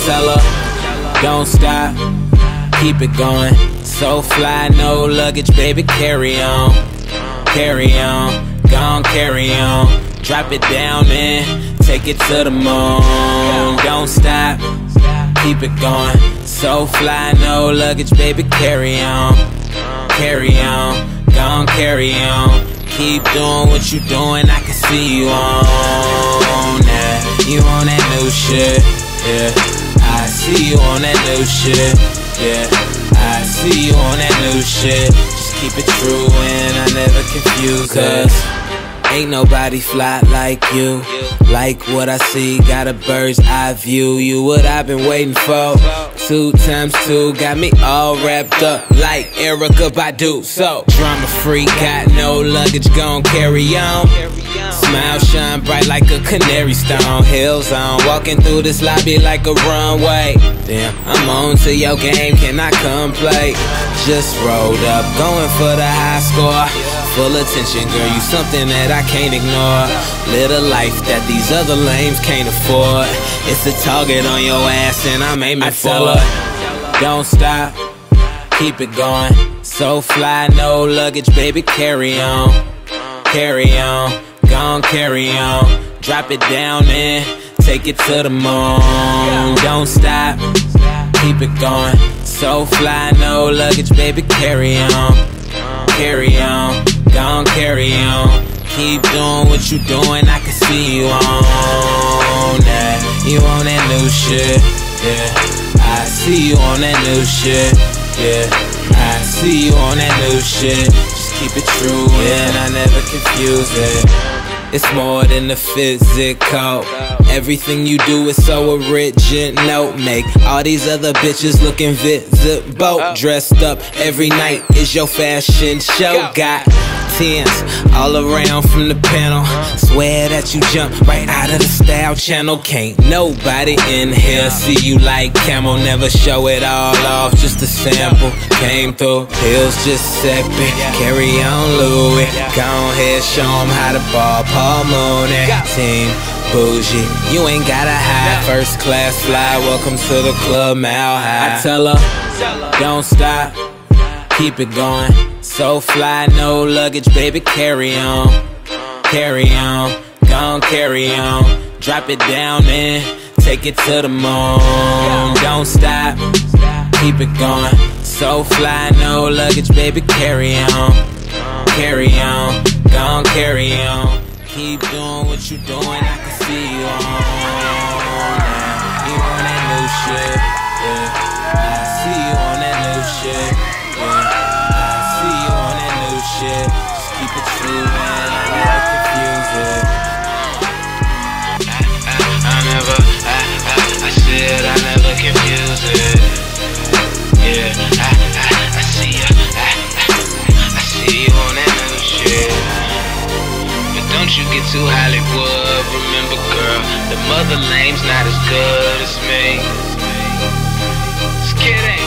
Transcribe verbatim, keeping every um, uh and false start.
tell her, don't stop, keep it going. So fly, no luggage, baby, carry on. Carry on, gon' carry on. Drop it down and take it to the moon. Don't stop, keep it going. So fly, no luggage, baby, carry on. Carry on, gon' carry on. Keep doing what you doing, I can see you on that. You on that new shit, yeah. I see you on that new shit, yeah. I see you on that new shit. Just keep it true and I never confuse, cause ain't nobody fly like you. Like what I see, got a bird's eye view. You what I've been waiting for. Two times two got me all wrapped up like Erykah Badu. So drama free, got no luggage, gon' carry on. Smile shine bright like a canary stone. Hills on, walking through this lobby like a runway. Damn, I'm on to your game, can I come play? Just rolled up, going for the high score. Full attention, girl, you something that I can't ignore. Live a life that these other lames can't afford. It's a target on your ass and I'm aiming for it. Don't stop, keep it going. So fly, no luggage, baby, carry on. Carry on, gon' carry on. Drop it down and take it to the moon. Don't stop, keep it going. So fly, no luggage, baby, carry on. Carry on, gon' carry on. Keep doing what you doing, I can see you on that. You on that new shit, yeah. I see you on that new shit, yeah. I see you on that new shit. Just keep it true, yeah, and I never confuse it. It's more than the physical. Everything you do is so original. Make all these other bitches look invisible. Dressed up every night is your fashion show. Got tens all around from the panel. Swear that you jump right out of the style channel. Can't nobody in here see you like camel. Never show it all off, just a sample. Came through, pills just sipping. Carry on Louis, go ahead, show 'em how to ball. Paul Moon and Team Bougie, you ain't gotta hide. First class fly, welcome to the club, Mile High. I tell her, don't stop, keep it going. So fly, no luggage, baby, carry on. Carry on, gon' carry on. Drop it down and take it to the moon. Don't stop, keep it going. So fly, no luggage, baby, carry on. Carry on, gon' carry on. Keep doing what you doing, I can see you on that. You on that new shit, yeah. I see you on that new shit, yeah. I see you on that new shit. Just keep it true, man, I never confuse it. I, I, I never, I, I, I said I never confuse it. Yeah, I, I, I see you, I, I, I see you on that new shit. Don't you get too Hollywood, remember girl, the mother lame's not as good as me. Just kidding.